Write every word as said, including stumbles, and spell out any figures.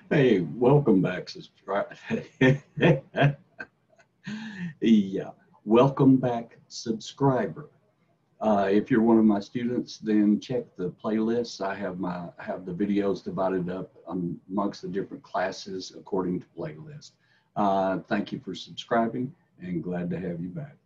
Hey, welcome back, subscriber. Yeah, welcome back, subscriber. Uh, if you're one of my students, then check the playlists. I have my have the videos divided up amongst the different classes according to playlist. Uh, thank you for subscribing, and glad to have you back.